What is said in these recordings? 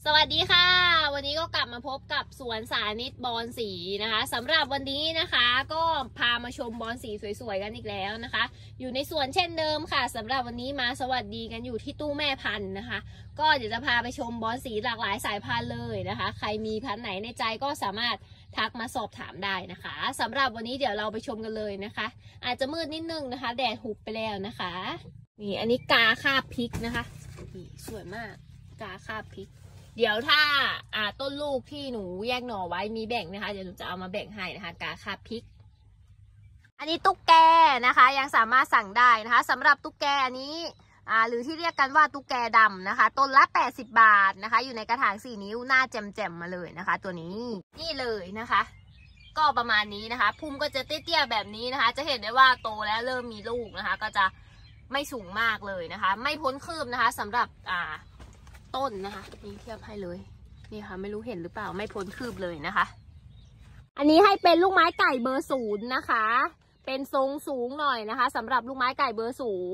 สวัสดีค่ะวันนี้ก็กลับมาพบกับสวนสานิตบอนสีนะคะสำหรับวันนี้นะคะก็พามาชมบอนสีสวยๆกันอีกแล้วนะคะอยู่ในสวนเช่นเดิมค่ะสำหรับวันนี้มาสวัสดีกันอยู่ที่ตู้แม่พันธุ์นะคะก็เดี๋ยวจะพาไปชมบอนสีหลากหลายสายพันธุ์เลยนะคะใครมีพันธุ์ไหนในใจก็สามารถทักมาสอบถามได้นะคะสำหรับวันนี้เดี๋ยวเราไปชมกันเลยนะคะอาจจะมืดนิดนึงนะคะแดดหุบไปแล้วนะคะนี่อันนี้กาคาบพริกนะคะนี่สวยมากกาคาบพริกเดี๋ยวถ้าต้นลูกที่หนูแยกหน่อไว้มีแบ่งนะคะเดี๋ยวหนูจะเอามาแบ่งให้นะคะกาคาบพริกอันนี้ตุ๊กแกนะคะยังสามารถสั่งได้นะคะสำหรับตุ๊กแกอันนี้หรือที่เรียกกันว่าตุ๊กแกดำนะคะต้นละ80 บาทนะคะอยู่ในกระถาง4 นิ้วหน้าแจ่มๆมาเลยนะคะตัวนี้นี่เลยนะคะก็ประมาณนี้นะคะพุ่มก็จะเตี้ยๆแบบนี้นะคะจะเห็นได้ว่าโตแล้วเริ่มมีลูกนะคะก็จะไม่สูงมากเลยนะคะไม่พ้นคืบนะคะสำหรับต้นนะคะนี่เทียบให้เลยนี่ค่ะไม่รู้เห็นหรือเปล่าไม่พ้นคืบเลยนะคะอันนี้ให้เป็นลูกไม้ไก่เบอร์ 0นะคะเป็นทรงสูงหน่อยนะคะสำหรับลูกไม้ไก่เบอร์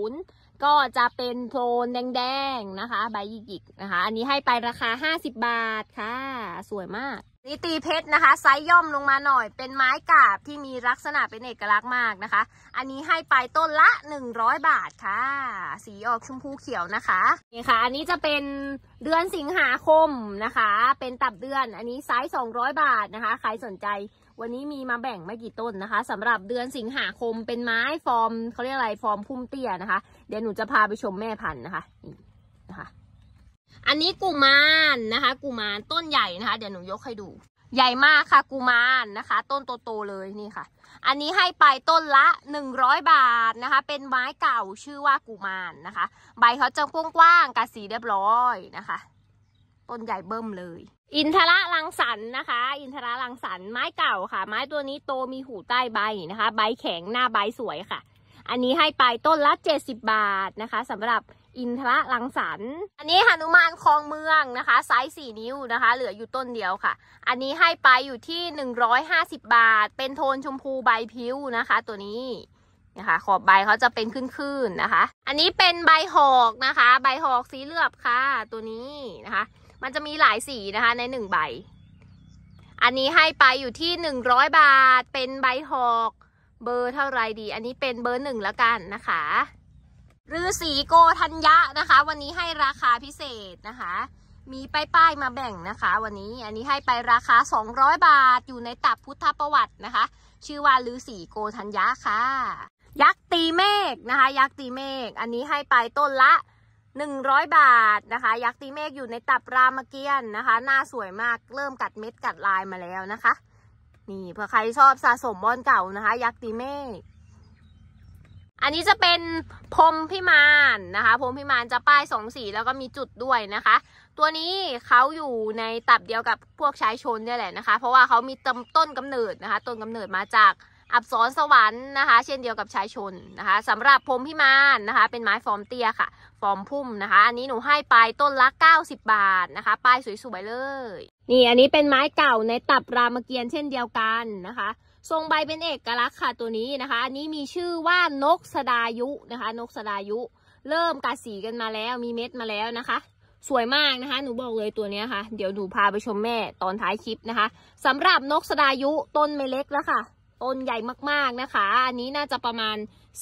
0ก็จะเป็นโทนแดงๆนะคะใบหยิกๆนะคะอันนี้ให้ไปราคา50 บาทค่ะสวยมากนี่ตีเพชรนะคะไซส์ย่อมลงมาหน่อยเป็นไม้กาบที่มีลักษณะเป็นเอกลักษณ์มากนะคะอันนี้ให้ไปต้นละ100 บาทค่ะสีออกชมพูเขียวนะคะนี่ค่ะอันนี้จะเป็นเดือนสิงหาคมนะคะเป็นตับเดือนอันนี้ไซส์200 บาทนะคะใครสนใจวันนี้มีมาแบ่งไม่กี่ต้นนะคะสำหรับเดือนสิงหาคมเป็นไม้ฟอร์มเขาเรียกอะไรฟอร์มพุ่มเตี้ยนะคะเดี๋ยวหนูจะพาไปชมแม่พันธุ์นะคะนี่นะคะอันนี้กุมารนะคะกุมารต้นใหญ่นะคะเดี๋ยวหนูยกให้ดูใหญ่มากค่ะกุมารนะคะต้นโตๆเลยนี่ค่ะอันนี้ให้ไปต้นละ100 บาทนะคะเป็นไม้เก่าชื่อว่ากุมารนะคะใบเขาจะกว้างๆกัดสีเรียบร้อยนะคะต้นใหญ่เบิ่มเลยอินทระรังสรรค์นะคะอินทระรังสรรค์ไม้เก่าค่ะไม้ตัวนี้โตมีหูใต้ใบนะคะใบแข็งหน้าใบสวยค่ะอันนี้ให้ไปต้นละ70 บาทนะคะสำหรับอินทระรังสรรค์อันนี้หนุมานคลองเมืองนะคะไซส์4 นิ้วนะคะเหลืออยู่ต้นเดียวค่ะอันนี้ให้ไปอยู่ที่150 บาทเป็นโทนชมพูใบพิ้วนะคะตัวนี้นะคะขอบใบเขาจะเป็นขึ้นๆนะคะอันนี้เป็นใบหอกนะคะใบหอกสีเหลือบค่ะตัวนี้นะคะมันจะมีหลายสีนะคะใน1 ใบอันนี้ให้ไปอยู่ที่100 บาทเป็นใบหอกเบอร์เท่าไรดีอันนี้เป็นเบอร์ 1แล้วกันนะคะฤาษีโกธัญญะนะคะวันนี้ให้ราคาพิเศษนะคะมีป้ายมาแบ่งนะคะวันนี้อันนี้ให้ไปราคา200 บาทอยู่ในตับพุทธประวัตินะคะชื่อว่าฤาษีโกธัญญะค่ะยักษ์ตีเมฆนะคะยักษ์ตีเมฆอันนี้ให้ไปต้นละ100 บาทนะคะยักษ์ตีเมฆอยู่ในตับรามเกียรติ์นะคะหน้าสวยมากเริ่มกัดเม็ดกัดลายมาแล้วนะคะนี่เผื่อใครชอบสะสมบอนเก่านะคะยักษ์ตีเมฆอันนี้จะเป็นพรหมพิมานนะคะพรหมพิมานจะป้าย2 สีแล้วก็มีจุดด้วยนะคะตัวนี้เขาอยู่ในตับเดียวกับพวกชายชนเนี่ยแหละนะคะเพราะว่าเขามีต้นกำเนิดนะคะต้นกำเนิดมาจากอัปสรสวรรค์นะคะเช่นเดียวกับชายชนนะคะสำหรับพรหมพิมานนะคะเป็นไม้ฟอร์มเตี้ยค่ะฟอร์มพุ่มนะคะอันนี้หนูให้ไปต้นละ90 บาทนะคะป้ายสวยๆเลยนี่อันนี้เป็นไม้เก่าในตับรามเกียรติ์เช่นเดียวกันนะคะทรงใบเป็นเอกลักษณ์ค่ะตัวนี้นะคะอันนี้มีชื่อว่านกสดายุนะคะนกสดายุเริ่มกัดสีกันมาแล้วมีเม็ดมาแล้วนะคะสวยมากนะคะหนูบอกเลยตัวนี้ค่ะเดี๋ยวหนูพาไปชมแม่ตอนท้ายคลิปนะคะสำหรับนกสดายุต้นไม่เล็กแล้วค่ะต้นใหญ่มากๆนะคะอันนี้น่าจะประมาณ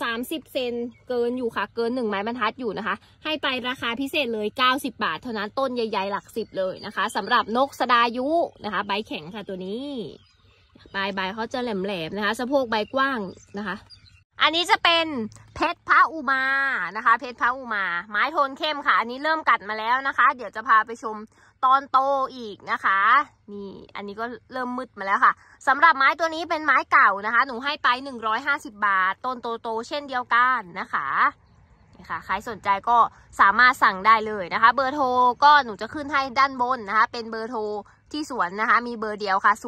30 เซนเกินอยู่ค่ะเกิน1 ไม้บรรทัดอยู่นะคะให้ไปราคาพิเศษเลย90 บาทเท่านั้นต้นใหญ่ๆหลัก10เลยนะคะสำหรับนกสดายุนะคะใบแข็งค่ะตัวนี้ปลายใบเขาจะแหลมๆนะคะสะโพกใบกว้างนะคะอันนี้จะเป็นเพชรพระอุมานะคะเพชรพระอุมาไม้โทนเข้มค่ะอันนี้เริ่มกัดมาแล้วนะคะเดี๋ยวจะพาไปชมตอนโตอีกนะคะนี่อันนี้ก็เริ่มมืดมาแล้วค่ะสำหรับไม้ตัวนี้เป็นไม้เก่านะคะหนูให้ไป150 บาทต้นโตๆเช่นเดียวกันนะคะนี่ค่ะใครสนใจก็สามารถสั่งได้เลยนะคะเบอร์โทรก็หนูจะขึ้นให้ด้านบนนะคะเป็นเบอร์โทรที่สวนนะคะมีเบอร์เดียวค่ะ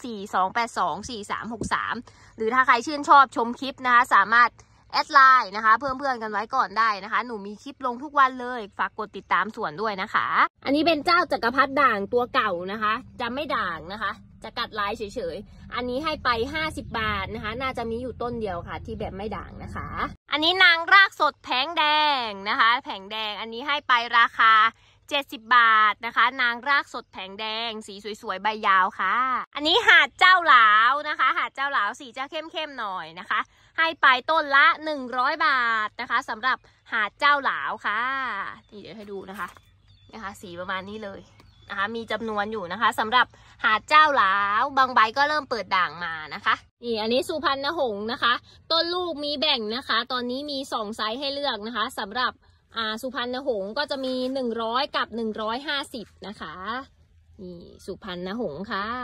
0642824363หรือถ้าใครชื่นชอบชมคลิปนะคะสามารถแอดไลน์นะคะเพิ่มเพื่อนกันไว้ก่อนได้นะคะหนูมีคลิปลงทุกวันเลยฝากกดติดตามสวนด้วยนะคะอันนี้เป็นเจ้าจักรพรรดิด่างตัวเก่านะคะจะไม่ด่างนะคะจะกัดลายเฉยๆอันนี้ให้ไป50 บาทนะคะน่าจะมีอยู่ต้นเดียวค่ะที่แบบไม่ด่างนะคะอันนี้นางรากสดแผงแดงนะคะแผงแดงอันนี้ให้ไปราคา 70 บาทนะคะนางรากสดแผงแดงสีสวยๆใบยาวค่ะอันนี้หาดเจ้าหลาวนะคะหาดเจ้าหลาวสีจะเข้มๆหน่อยนะคะให้ไปต้นละ100 บาทนะคะสำหรับหาดเจ้าหลาวค่ะนี่เดี๋ยวให้ดูนะคะสีประมาณนี้เลยนะคะมีจำนวนอยู่นะคะสำหรับหาดเจ้าหลาวบางใบก็เริ่มเปิดด่างมานะคะนี่อันนี้สุพรรณหงส์นะคะต้นลูกมีแบ่งนะคะตอนนี้มี2ไซส์ให้เลือกนะคะสำหรับสุพรรณหงส์ก็จะมี100กับ150นะคะนี่สุพรรณหงส์ค่ะ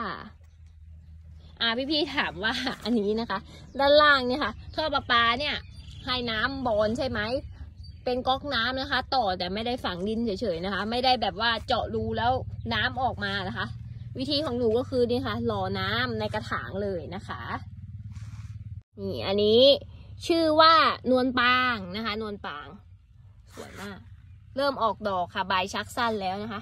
พี่ถามว่าอันนี้นะคะด้านล่างเนี่ยค่ะท่อประปาเนี่ยให้น้ำบอลใช่ไหมเป็นก๊อกน้ำนะคะต่อแต่ไม่ได้ฝังดินเฉยๆนะคะไม่ได้แบบว่าเจาะรูแล้วน้ำออกมานะคะวิธีของหนูก็คือนี่ค่ะหล่อน้ำในกระถางเลยนะคะนี่อันนี้ชื่อว่านวลปางนะคะนวลปางสวยมากเริ่มออกดอกค่ะใบชักสั้นแล้วนะคะ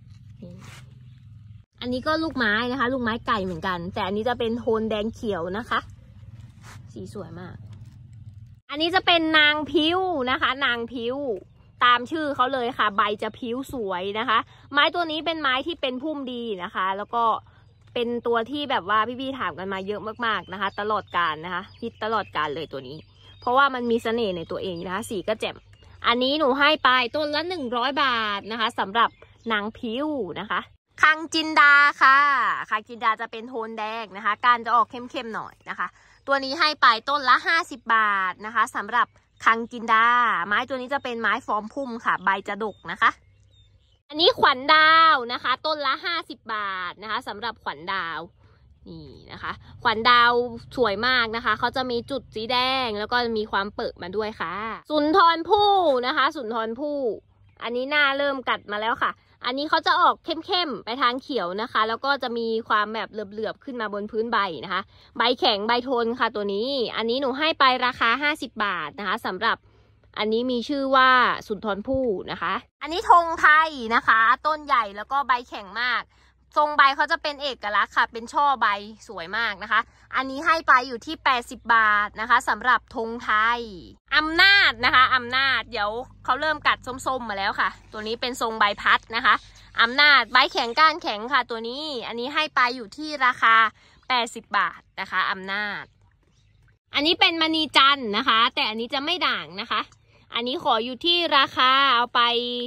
อันนี้ก็ลูกไม้นะคะลูกไม้ไก่เหมือนกันแต่อันนี้จะเป็นโทนแดงเขียวนะคะสีสวยมากอันนี้จะเป็นนางพิ้วนะคะนางพิ้วตามชื่อเขาเลยค่ะใบจะพิ้วสวยนะคะไม้ตัวนี้เป็นไม้ที่เป็นพุ่มดีนะคะแล้วก็เป็นตัวที่แบบว่าพี่ๆถามกันมาเยอะมากๆนะคะตลอดกาลนะคะฮิตตลอดกาลเลยตัวนี้เพราะว่ามันมีเสน่ห์ในตัวเองนะคะสีก็แจ่มอันนี้หนูให้ไปต้นละ100 บาทนะคะสำหรับนางพิ้วนะคะคังจินดาค่ะคังจินดาจะเป็นโทนแดงนะคะการจะออกเข้มๆหน่อยนะคะตัวนี้ให้ไปต้นละ50 บาทนะคะสำหรับคังจินดาไม้ตัวนี้จะเป็นไม้ฟอร์มพุ่มค่ะใบจะดกนะคะอันนี้ขวัญดาวนะคะต้นละ50 บาทนะคะสำหรับขวัญดาวนี่นะคะขวัญดาวสวยมากนะคะเขาจะมีจุดสีแดงแล้วก็มีความเปิดมาด้วยค่ะสุนทรภู่นะคะสุนทรภู่อันนี้หน้าเริ่มกัดมาแล้วค่ะอันนี้เขาจะออกเข้มๆไปทางเขียวนะคะแล้วก็จะมีความแบบเหลือบๆขึ้นมาบนพื้นใบนะคะใบแข็งใบทนค่ะตัวนี้อันนี้หนูให้ไปราคา50 บาทนะคะสำหรับอันนี้มีชื่อว่าสุนทรภู่นะคะอันนี้ธงไทยนะคะต้นใหญ่แล้วก็ใบแข็งมากทรงใบเขาจะเป็นเอกลักษณ์ค่ะเป็นช่อใบสวยมากนะคะอันนี้ให้ไปอยู่ที่80 บาทนะคะสำหรับธงไทยอำนาจนะคะอำนาจเดี๋ยวเขาเริ่มกัดส้มๆมาแล้วค่ะตัวนี้เป็นทรงใบพัดนะคะอำนาจใบแข็งก้านแข็งค่ะตัวนี้อันนี้ให้ไปอยู่ที่ราคา80 บาทนะคะอำนาจอันนี้เป็นมณีจันทร์นะคะแต่อันนี้จะไม่ด่างนะคะอันนี้ขออยู่ที่ราคาเอาไป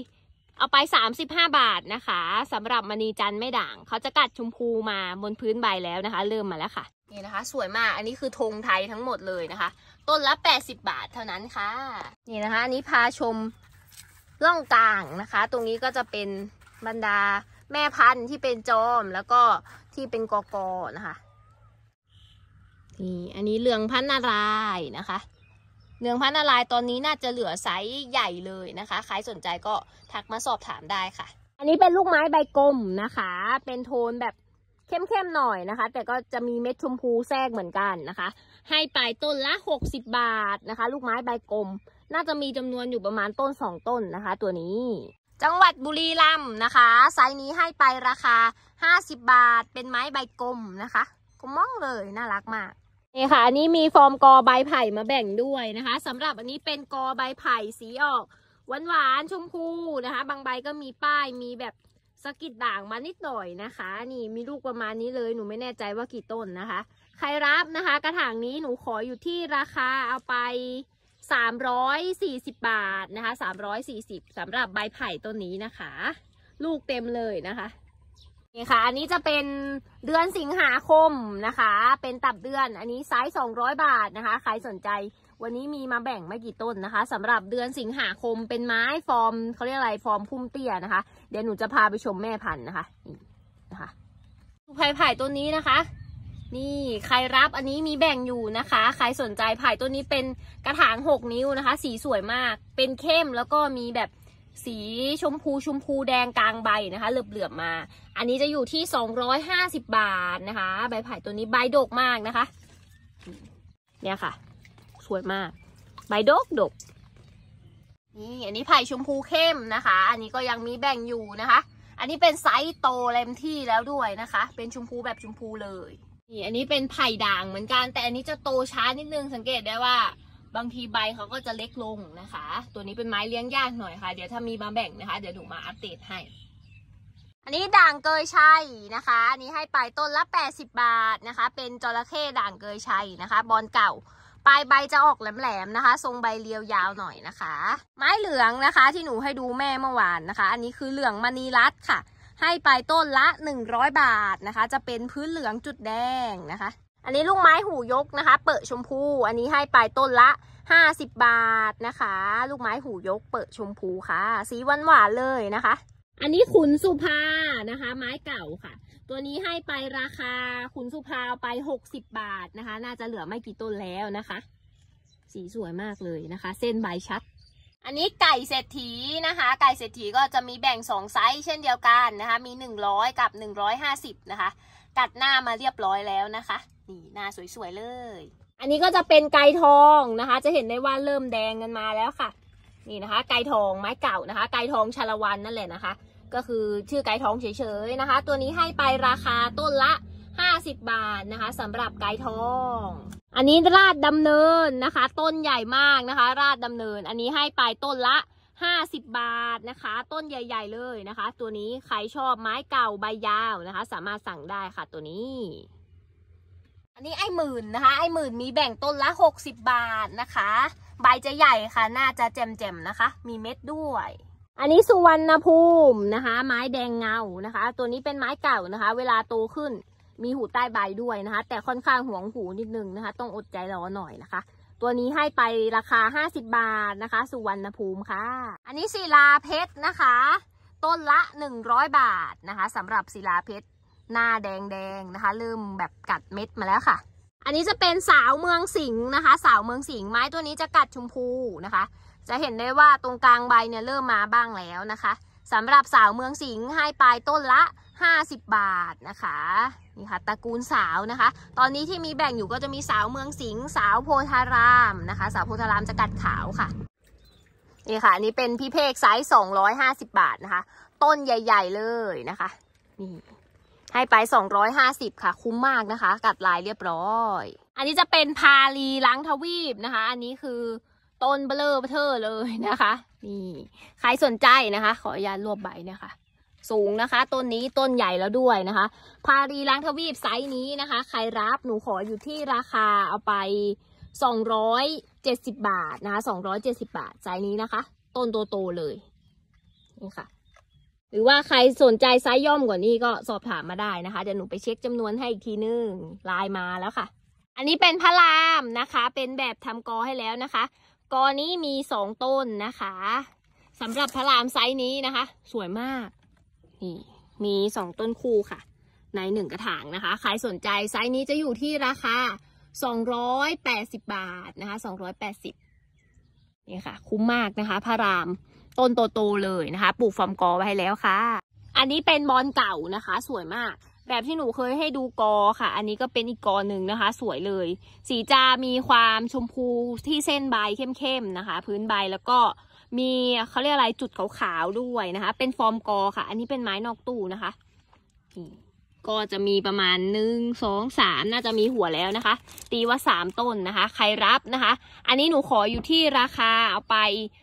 35 บาทนะคะสำหรับมณีจันทร์ไม่ด่างเขาจะกัดชมพูมาบนพื้นใบแล้วนะคะเริ่มมาแล้วค่ะนี่นะคะสวยมากอันนี้คือธงไทยทั้งหมดเลยนะคะต้นละ80 บาทเท่านั้นค่ะนี่นะคะอันนี้พาชมร่องกลางนะคะตรงนี้ก็จะเป็นบรรดาแม่พันธุ์ที่เป็นจอมแล้วก็ที่เป็นกกนะคะนี่อันนี้เหลืองพันนารายณ์นะคะเหลืองพันนารายณ์ตอนนี้น่าจะเหลือไซส์ใหญ่เลยนะคะใครสนใจก็ทักมาสอบถามได้ค่ะอันนี้เป็นลูกไม้ใบกลมนะคะเป็นโทนแบบเข้มๆหน่อยนะคะแต่ก็จะมีเม็ดชมพูแทรกเหมือนกันนะคะให้ไปต้นละ60 บาทนะคะลูกไม้ใบกลมน่าจะมีจำนวนอยู่ประมาณต้น2 ต้นนะคะตัวนี้จังหวัดบุรีรัมย์นะคะไซส์นี้ให้ไปราคา50 บาทเป็นไม้ใบกลมนะคะกลมมองเลยน่ารักมากนี่ค่ะอันนี้มีฟอร์มกอใบไผ่มาแบ่งด้วยนะคะสำหรับอันนี้เป็นกอใบไผ่สีออกหวานๆชมพูนะคะบางใบก็มีป้ายมีแบบสกิดด่างมานิดหน่อยนะคะนี่มีลูกประมาณนี้เลยหนูไม่แน่ใจว่ากี่ต้นนะคะใครรับนะคะกระถางนี้หนูขออยู่ที่ราคาเอาไป340 บาทนะคะ340สำหรับใบไผ่ต้นนี้นะคะลูกเต็มเลยนะคะนี่ค่ะอันนี้จะเป็นเดือนสิงหาคมนะคะเป็นตับเดือนอันนี้ไซส์200 บาทนะคะใครสนใจวันนี้มีมาแบ่งไม่กี่ต้นนะคะสำหรับเดือนสิงหาคมเป็นไม้ฟอร์มเขาเรียกอะไรฟอร์มพุ่มเตี้ยนะคะเดี๋ยวหนูจะพาไปชมแม่พันธุ์นะคะนี่นะคะไผ่ต้นนี้นะคะนี่ใครรับอันนี้มีแบ่งอยู่นะคะใครสนใจไผ่ต้นนี้เป็นกระถาง6 นิ้วนะคะสีสวยมากเป็นเข้มแล้วก็มีแบบสีชมพูแดงกลางใบนะคะเหลือบมาอันนี้จะอยู่ที่250 บาทนะคะใบไผ่ตัวนี้ใบดกมากนะคะเนี่ยค่ะสวยมากใบดกนี่อันนี้ไผ่ชมพูเข้มนะคะอันนี้ก็ยังมีแบ่งอยู่นะคะอันนี้เป็นไซส์โตเต็มที่แล้วด้วยนะคะเป็นชมพูแบบชมพูเลยนี่อันนี้เป็นไผ่ด่างเหมือนกันแต่อันนี้จะโตช้านิดนึงสังเกตได้ว่าบางทีใบเขาก็จะเล็กลงนะคะ ตัวนี้เป็นไม้เลี้ยงยากหน่อยค่ะเดี๋ยวถ้ามีมาแบ่งนะคะเดี๋ยวหนูมาอัปเดตให้อันนี้ด่างเกยชัยนะคะอันนี้ให้ไปต้นละ80 บาทนะคะเป็นจระเข้ด่างเกยชัยนะคะบอนเก่าปลายใบจะออกแหลมๆนะคะทรงใบเรียวยาวหน่อยนะคะไม้เหลืองนะคะที่หนูให้ดูแม่เมื่อวานนะคะอันนี้คือเหลืองมณีรัตน์ค่ะให้ไปต้นละ100 บาทนะคะจะเป็นพื้นเหลืองจุดแดงนะคะอันนี้ลูกไม้หูยกนะคะเปิดชมพูอันนี้ให้ไปต้นละ50 บาทนะคะลูกไม้หูยกเปิดชมพูค่ะสีหวานๆเลยนะคะอันนี้ขุนสุภานะคะไม้เก่าค่ะตัวนี้ให้ไปราคาขุนสุภาไป60 บาทนะคะน่าจะเหลือไม่กี่ต้นแล้วนะคะสีสวยมากเลยนะคะเส้นใบชัดอันนี้ไก่เศรษฐีนะคะไก่เศรษฐีก็จะมีแบ่ง2ไซส์เช่นเดียวกันนะคะมี100กับ150นะคะกัดหน้ามาเรียบร้อยแล้วนะคะนี่หน้าสวยๆเลยอันนี้ก็จะเป็นไก่ทองนะคะจะเห็นได้ว่าเริ่มแดงกันมาแล้วค่ะนี่นะคะไก่ทองไม้เก่านะคะไก่ทองชาละวันนั่นแหละนะคะก็คือชื่อไก่ทองเฉยๆนะคะตัวนี้ให้ไปราคาต้นละ50 บาทนะคะสำหรับไก่ทองอันนี้ราชดำเนินนะคะต้นใหญ่มากนะคะราชดำเนินอันนี้ให้ไปต้นละ50 บาทนะคะต้นใหญ่ๆเลยนะคะตัวนี้ใครชอบไม้เก่าใบยาวนะคะสามารถสั่งได้ค่ะตัวนี้อันนี้ไอ้หมื่นนะคะไอ้หมื่นมีแบ่งต้นละ60 บาทนะคะใบจะใหญ่ค่ะน่าจะแจ่มๆนะคะมีเม็ดด้วยอันนี้สุวรรณภูมินะคะไม้แดงเงานะคะตัวนี้เป็นไม้เก่านะคะเวลาโตขึ้นมีหูใต้ใบด้วยนะคะแต่ค่อนข้างหวงหูนิดนึงนะคะต้องอดใจรอหน่อยนะคะตัวนี้ให้ไปราคา50 บาทนะคะสุวรรณภูมิค่ะอันนี้ศิลาเพชรนะคะต้นละ100 บาทนะคะสำหรับศิลาเพชรหน้าแดงๆนะคะเริ่มแบบกัดเม็ดมาแล้วค่ะอันนี้จะเป็นสาวเมืองสิงห์นะคะสาวเมืองสิงห์ไม้ตัวนี้จะกัดชมพูนะคะจะเห็นได้ว่าตรงกลางใบเนี่ยเริ่มมาบ้างแล้วนะคะสำหรับสาวเมืองสิงห์ให้ไปต้นละ50 บาทนะคะนี่ค่ะตระกูลสาวนะคะตอนนี้ที่มีแบ่งอยู่ก็จะมีสาวเมืองสิงห์สาวโพธารามนะคะสาวโพธารามจะกัดขาวค่ะนี่ค่ะอันนี้เป็นพี่เพกไซส์250 บาทนะคะต้นใหญ่ๆเลยนะคะนี่ให้ไป250ค่ะคุ้มมากนะคะกัดลายเรียบร้อยอันนี้จะเป็นพาลีล้างทวีปนะคะอันนี้คือต้นเบลอเทอร์เลยนะคะนี่ใครสนใจนะคะขออนุญาตรวบใบเนี่ยค่ะสูงนะคะต้นนี้ต้นใหญ่แล้วด้วยนะคะพาลีล้างทวีปไซส์นี้นะคะใครรับหนูขออยู่ที่ราคาเอาไป270 บาทนะคะ270 บาทไซส์นี้นะคะต้นโตๆเลยนี่ค่ะหรือว่าใครสนใจไซส์ย่อมกว่านี้ก็สอบถามมาได้นะคะเดี๋ยวหนูไปเช็คจำนวนให้อีกทีนึงไลน์มาแล้วค่ะอันนี้เป็นพระรามนะคะเป็นแบบทำกอให้แล้วนะคะกอนี้มี2 ต้นนะคะสำหรับพระรามไซส์นี้นะคะสวยมากนี่มี2 ต้นคู่ค่ะใน1 กระถางนะคะใครสนใจไซส์นี้จะอยู่ที่ราคา280 บาทนะคะ280นี่ค่ะคุ้มมากนะคะพระรามต้นโตๆเลยนะคะปลูกฟอร์มกอไว้ให้แล้วค่ะอันนี้เป็นบอนเก่านะคะสวยมากแบบที่หนูเคยให้ดูกอค่ะอันนี้ก็เป็นอีกกอหนึ่งนะคะสวยเลยสีจะมีความชมพูที่เส้นใบเข้มๆนะคะพื้นใบแล้วก็มีเขาเรียกอะไรจุดขาวๆด้วยนะคะเป็นฟอร์มกอค่ะอันนี้เป็นไม้นอกตู้นะคะก็จะมีประมาณ1 2 3น่าจะมีหัวแล้วนะคะตีว่า3 ต้นนะคะใครรับนะคะอันนี้หนูขออยู่ที่ราคาเอาไป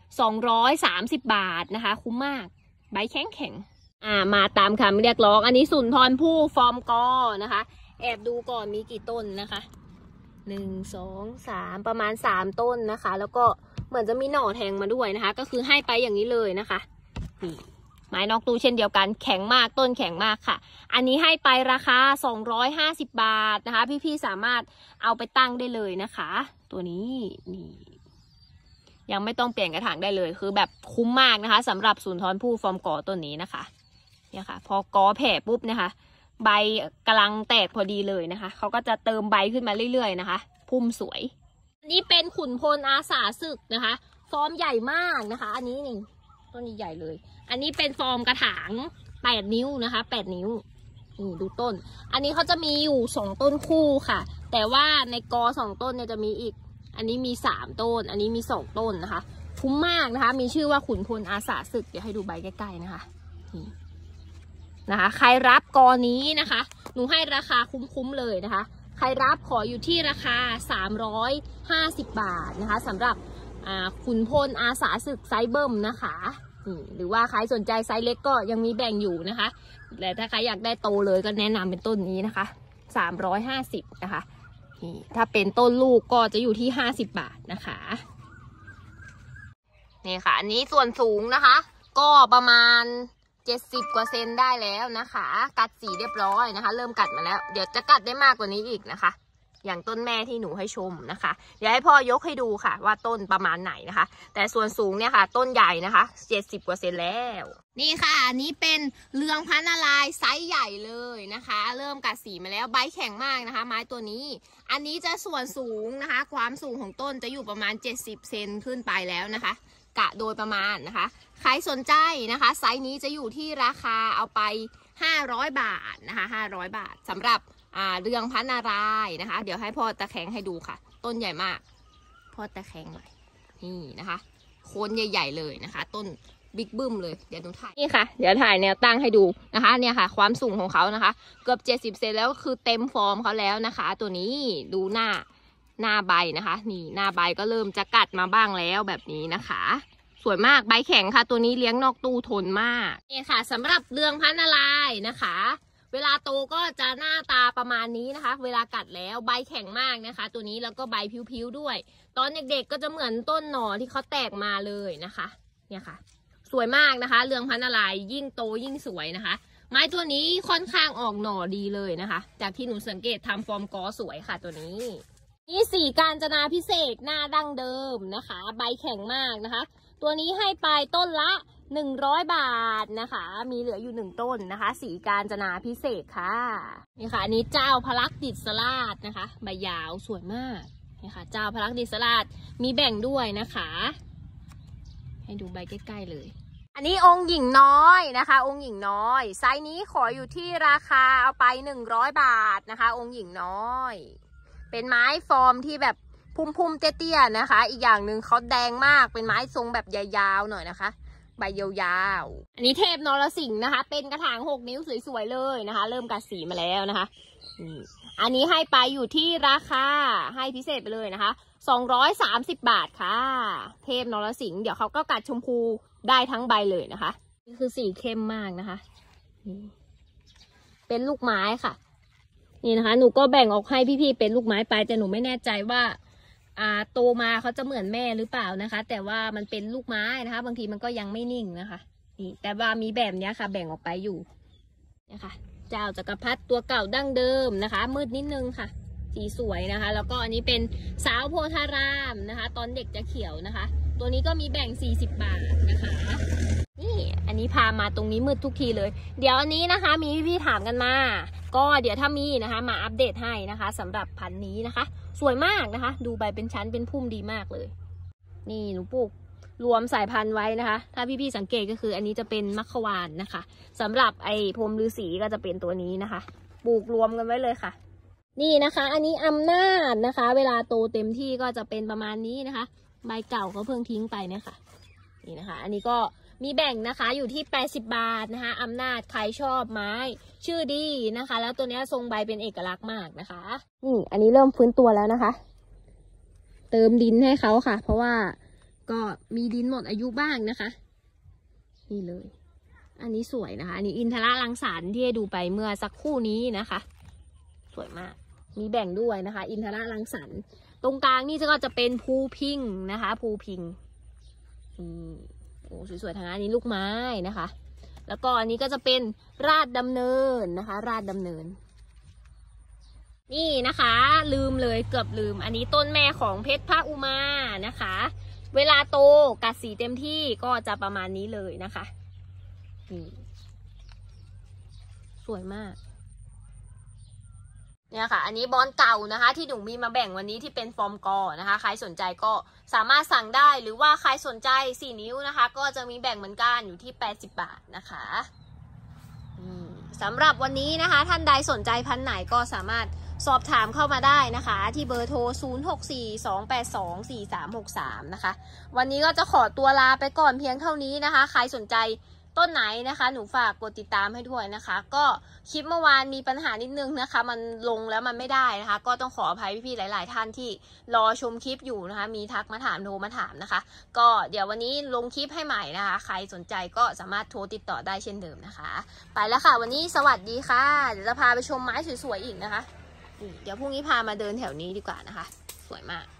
230 บาทนะคะคุ้มมากใบแข็งมาตามคำเรียกร้องอันนี้สุนทรภู่ฟอร์มกอนะคะแอบดูก่อนมีกี่ต้นนะคะ1 2 3ประมาณ3 ต้นนะคะแล้วก็เหมือนจะมีหน่อแทงมาด้วยนะคะก็คือให้ไปอย่างนี้เลยนะคะนี่ไม้นอกตู้เช่นเดียวกันแข็งมากต้นแข็งมากค่ะอันนี้ให้ไปราคา250 บาทนะคะพี่ๆสามารถเอาไปตั้งได้เลยนะคะตัวนี้นี่ยังไม่ต้องเปลี่ยนกระถางได้เลยคือแบบคุ้มมากนะคะสำหรับสุนทรภู่ฟอร์มกอต้นนี้นะคะเนี่ยค่ะพอกอแผ่ปุ๊บนะคะใบกำลังแตกพอดีเลยนะคะเขาก็จะเติมใบขึ้นมาเรื่อยๆนะคะพุ่มสวยอันนี้เป็นขุนพลอาสาศึกนะคะฟอร์มใหญ่มากนะคะอันนี้นี่ต้นใหญ่เลยอันนี้เป็นฟอร์มกระถาง8 นิ้วนะคะ8 นิ้วนี่ดูต้นอันนี้เขาจะมีอยู่2 ต้นคู่ค่ะแต่ว่าในกอ2 ต้นเนี่ยจะมีอีกอันนี้มี3 ต้นอันนี้มี2 ต้นนะคะคุ้มมากนะคะมีชื่อว่าขุนพลอาสาศึกเดี๋ยวให้ดูใบใกล้ๆนะคะนี่นะคะใครรับกอนี้นะคะหนูให้ราคาคุ้มๆเลยนะคะใครรับขออยู่ที่ราคา350 บาทนะคะสำหรับขุนพลอาสาศึกไซส์เบิ่มนะคะหรือว่าใครสนใจไซส์เล็กก็ยังมีแบ่งอยู่นะคะแต่ถ้าใครอยากได้โตเลยก็แนะนำเป็นต้นนี้นะคะ350นะคะนี่ถ้าเป็นต้นลูกก็จะอยู่ที่50 บาทนะคะนี่ค่ะอันนี้ส่วนสูงนะคะก็ประมาณ70 กว่าเซนได้แล้วนะคะกัดสีเรียบร้อยนะคะเริ่มกัดมาแล้วเดี๋ยวจะกัดได้มากกว่านี้อีกนะคะอย่างต้นแม่ที่หนูให้ชมนะคะเดี๋ยวให้พ่อยกให้ดูค่ะว่าต้นประมาณไหนนะคะแต่ส่วนสูงเนี่ยค่ะต้นใหญ่นะคะ70 กว่าเซนแล้วนี่ค่ะอันนี้เป็นเรืองพันนารายไซส์ใหญ่เลยนะคะเริ่มกัดสีมาแล้วใบแข็งมากนะคะไม้ตัวนี้อันนี้จะส่วนสูงนะคะความสูงของต้นจะอยู่ประมาณ70 เซนขึ้นไปแล้วนะคะกะโดยประมาณนะคะใครสนใจนะคะไซส์นี้จะอยู่ที่ราคาเอาไป500 บาทนะคะ500 บาทสำหรับเรืองพันนารายนะคะเดี๋ยวให้พ่อตะแคงให้ดูค่ะต้นใหญ่มากพ่อตะแคงหน่อยนี่นะคะโคนใหญ่ๆเลยนะคะต้นบิ๊กบึ้มเลยเดี๋ยวดูถ่ายนี่ค่ะเดี๋ยวถ่ายแนวตั้งให้ดูนะคะเนี่ยค่ะความสูงของเขานะคะเกือบ70 เซนแล้วคือเต็มฟอร์มเขาแล้วนะคะตัวนี้ดูหน้าใบนะคะนี่หน้าใบก็เริ่มจะกัดมาบ้างแล้วแบบนี้นะคะสวยมากใบแข็งค่ะตัวนี้เลี้ยงนอกตู้ทนมากนี่ค่ะสำหรับเรืองพันนารายนะคะเวลาโตก็จะหน้าตาประมาณนี้นะคะเวลากัดแล้วใบแข็งมากนะคะตัวนี้แล้วก็ใบพิ้วๆด้วยตอนเด็กๆก็จะเหมือนต้นหน่อที่เขาแตกมาเลยนะคะเนี่ยค่ะสวยมากนะคะเรืองพันนารายยิ่งโตยิ่งสวยนะคะไม้ตัวนี้ค่อนข้างออกหน่อดีเลยนะคะจากที่หนูสังเกตทำฟอร์มกอสวยค่ะตัวนี้นี่สีกาญจนาพิเศษหน้าดั้งเดิมนะคะใบแข็งมากนะคะตัวนี้ให้ไปต้นละ100 บาทนะคะมีเหลืออยู่1 ต้นนะคะสีกาญจนาพิเศษค่ะนี่ค่ะอันนี้เจ้าพลักดิษราชนะคะใบยาวสวยมากนี่ค่ะเจ้าพลักดิษราชมีแบ่งด้วยนะคะให้ดูใบใกล้ๆเลยอันนี้องค์หญิงน้อยนะคะองค์หญิงน้อยไซส์นี้ขออยู่ที่ราคาเอาไป100 บาทนะคะองค์หญิงน้อยเป็นไม้ฟอร์มที่แบบพุ่มๆเตี้ยๆนะคะอีกอย่างหนึ่งเขาแดงมากเป็นไม้ทรงแบบยาวๆหน่อยนะคะใบยาวๆอันนี้เทพนรสิงห์นะคะเป็นกระถาง6 นิ้วสวยๆเลยนะคะเริ่มกัดสีมาแล้วนะคะอันนี้ให้ไปอยู่ที่ราคาให้พิเศษไปเลยนะคะ230 บาทค่ะเทพนรสิงห์เดี๋ยวเขาก็กัดชมพูได้ทั้งใบเลยนะคะนี่คือสีเข้มมากนะคะเป็นลูกไม้ค่ะนี่นะคะหนูก็แบ่งออกให้พี่ๆเป็นลูกไม้ไปแต่หนูไม่แน่ใจว่าโตมาเขาจะเหมือนแม่หรือเปล่านะคะแต่ว่ามันเป็นลูกไม้นะคะบางทีมันก็ยังไม่นิ่งนะคะนี่แต่ว่ามีแบบนี้ค่ะแบ่งออกไปอยู่นะคะเจ้าจักรพรรดิตัวเก่าดั้งเดิมนะคะมืดนิดนึงค่ะสีสวยนะคะแล้วก็อันนี้เป็นสาวโพธารามนะคะตอนเด็กจะเขียวนะคะตัวนี้ก็มีแบ่ง40 บาทนะคะนี่อันนี้พามาตรงนี้มืดทุกทีเลยเดี๋ยวอันนี้นะคะมีพี่ๆถามกันมาก็เดี๋ยวถ้ามีนะคะมาอัปเดตให้นะคะสำหรับพันธุ์นี้นะคะสวยมากนะคะดูใบเป็นชั้นเป็นพุ่มดีมากเลยนี่หนูปลูกรวมสายพันธุ์ไว้นะคะถ้าพี่ๆสังเกตก็คืออันนี้จะเป็นมัคควานนะคะสำหรับไอ้พรมฤาษีก็จะเป็นตัวนี้นะคะปลูกรวมกันไว้เลยค่ะนี่นะคะอันนี้อำนาจนะคะเวลาโตเต็มที่ก็จะเป็นประมาณนี้นะคะใบเก่าก็เพิ่งทิ้งไปเนี่ยค่ะนี่นะคะอันนี้ก็มีแบ่งนะคะอยู่ที่80 บาทนะคะอำนาจใครชอบไม้ชื่อดีนะคะแล้วตัวนี้ทรงใบเป็นเอกลักษณ์มากนะคะอันนี้เริ่มฟื้นตัวแล้วนะคะเติมดินให้เขาค่ะเพราะว่าก็มีดินหมดอายุบ้างนะคะนี่เลยอันนี้สวยนะคะอันนี้อินทรารังสรรค์ที่ให้ดูไปเมื่อสักครู่นี้นะคะสวยมากมีแบ่งด้วยนะคะอินทรารังสรรค์ตรงกลางนี่ก็จะเป็นภูพิงนะคะภูพิงโอ้สวยๆทางอันนี้ลูกไม้นะคะแล้วก็อันนี้ก็จะเป็นราชดำเนินนะคะราชดำเนินนี่นะคะลืมเลยเกือบลืมอันนี้ต้นแม่ของเพชรพระอุมานะคะเวลาโตกัดสีเต็มที่ก็จะประมาณนี้เลยนะคะสวยมากเนี่ยค่ะอันนี้บอนเก่านะคะที่หนูมีมาแบ่งวันนี้ที่เป็นฟอร์มกอนะคะใครสนใจก็สามารถสั่งได้หรือว่าใครสนใจ4 นิ้วนะคะก็จะมีแบ่งเหมือนกันอยู่ที่80 บาทนะคะสำหรับวันนี้นะคะท่านใดสนใจพันธุ์ไหนก็สามารถสอบถามเข้ามาได้นะคะที่เบอร์โทร0642824363นะคะวันนี้ก็จะขอตัวลาไปก่อนเพียงเท่านี้นะคะใครสนใจต้นไหนนะคะหนูฝากกดติดตามให้ด้วยนะคะก็คลิปเมื่อวานมีปัญหานิดนึงนะคะมันลงแล้วมันไม่ได้นะคะก็ต้องขออภัยพี่ๆหลายๆท่านที่รอชมคลิปอยู่นะคะมีทักมาถามโทรมาถามนะคะก็เดี๋ยววันนี้ลงคลิปให้ใหม่นะคะใครสนใจก็สามารถโทรติดต่อได้เช่นเดิมนะคะไปแล้วค่ะวันนี้สวัสดีค่ะเดี๋ยวจะพาไปชมไม้สวยๆอีกนะคะเดี๋ยวพรุ่งนี้พามาเดินแถวนี้ดีกว่านะคะสวยมาก